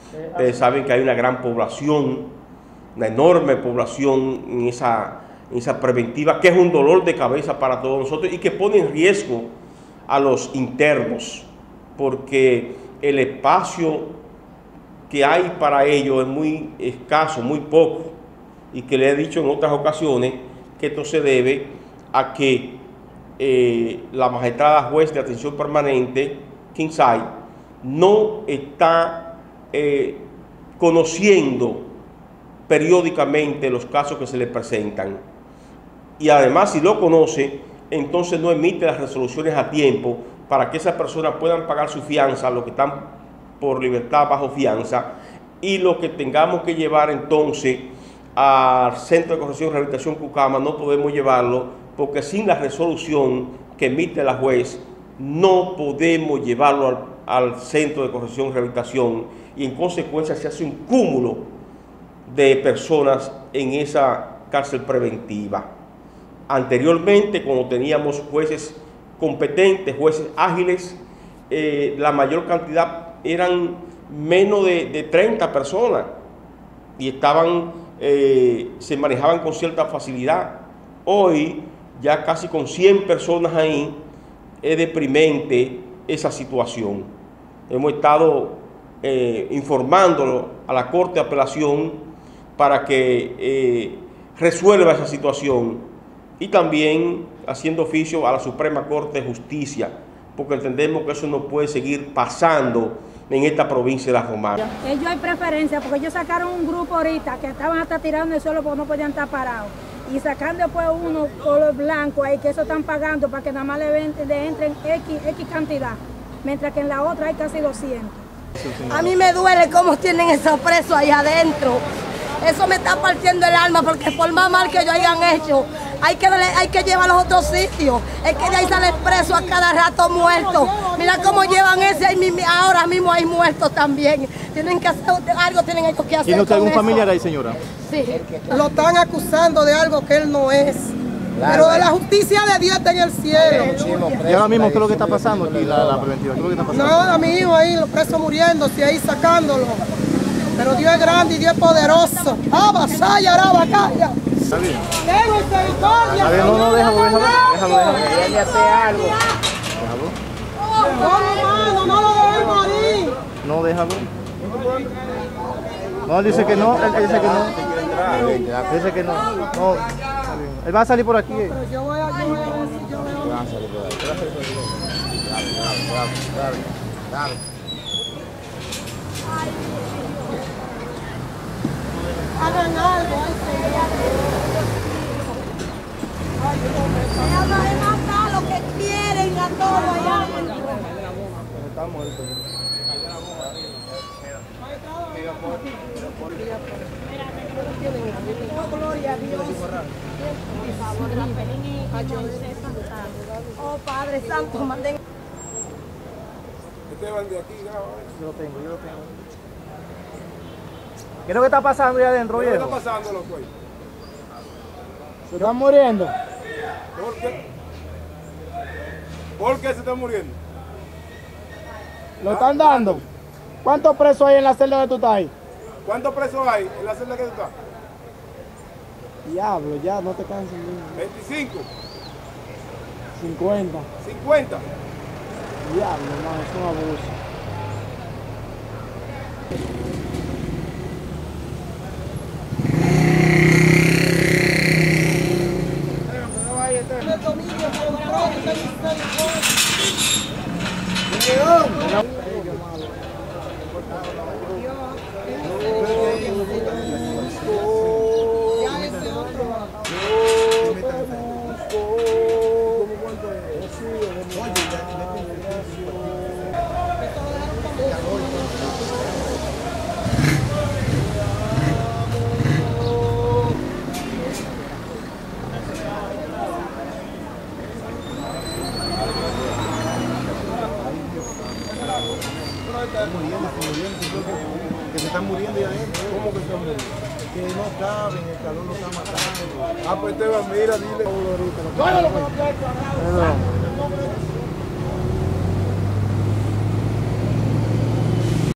Ustedes saben que hay una gran población, una enorme población en esa preventiva, que es un dolor de cabeza para todos nosotros y que pone en riesgo a los internos, porque el espacio que hay para ellos es muy escaso, muy poco, y que le he dicho en otras ocasiones que esto se debe a que la magistrada juez de atención permanente, Kinsay, no está conociendo periódicamente los casos que se le presentan, y además si lo conoce, entonces no emite las resoluciones a tiempo para que esas personas puedan pagar su fianza, los que están por libertad bajo fianza, y lo que tengamos que llevar entonces al Centro de Corrección y Rehabilitación Cucama no podemos llevarlo, porque sin la resolución que emite la juez no podemos llevarlo al Centro de Corrección y Rehabilitación, y en consecuencia se hace un cúmulo de personas en esa cárcel preventiva. Anteriormente, cuando teníamos jueces competentes, jueces ágiles, la mayor cantidad eran menos de 30 personas y se manejaban con cierta facilidad. Hoy, ya casi con 100 personas ahí, es deprimente esa situación. Hemos estado informándolo a la Corte de Apelación para que resuelva esa situación, y también haciendo oficio a la Suprema Corte de Justicia, porque entendemos que eso no puede seguir pasando en esta provincia de La Romana. Ellos hay preferencia, porque ellos sacaron un grupo ahorita que estaban hasta tirando el suelo porque no podían estar parados, y sacando después uno color blanco ahí, que eso están pagando para que nada más le entren X cantidad, mientras que en la otra hay casi 200. A mí me duele cómo tienen esos presos ahí adentro. Eso me está partiendo el alma, porque por más mal que ellos hayan hecho, hay que llevarlos a otros sitios. Es que de ahí salen presos a cada rato muertos. Mira cómo llevan ese, ahora mismo hay muertos también. Tienen que hacer algo, tienen ellos que hacer. ¿Tiene usted algún familiar ahí, señora? Sí. Lo están acusando de algo que él no es. Pero de la justicia de Dios está en el cielo. ¿Y ahora mismo qué es lo que está pasando aquí, la preventiva? ¿Qué es lo que está pasando? Nada, mi hijo ahí, los presos muriéndose ahí, sacándolo. Pero Dios es grande y Dios es poderoso. ¡Abasaya, arabacaya! Está bien. ¡Ten misericordia! Está bien, no, déjalo. Déjale hacer algo. No, no lo dejen morir. No, déjalo. No, él dice que no, él dice que no. Dice que no. No, está bien. Él va a salir por aquí. Pero yo voy a ver si yo veo. Van a salir por ahí. Dale. Hagan algo, Ellos van a matar lo que quieren a todos allá. Está muerto. Gloria a Dios. Oh Padre Santo, manden. Ustedes van de aquí, Yo lo tengo. ¿Qué es lo que está pasando ahí adentro, viejo? ¿Qué está pasando, loco? ¿Se están muriendo? ¿Por qué? ¿Por qué se están muriendo? ¿Lo están dando? ¿Cuántos presos hay en la celda de tú estás ahí? ¿Cuántos presos hay en la celda que tú estás? Diablo, ya, no te canses. 25, 50. 50. Diablo, hermano, es un abuso. el dominio, control, Que se están muriendo ya adentro. ¿Cómo que se están muriendo? Que no caben, el calor lo está matando. Ah, pues Esteban, mira, dile. Perdón.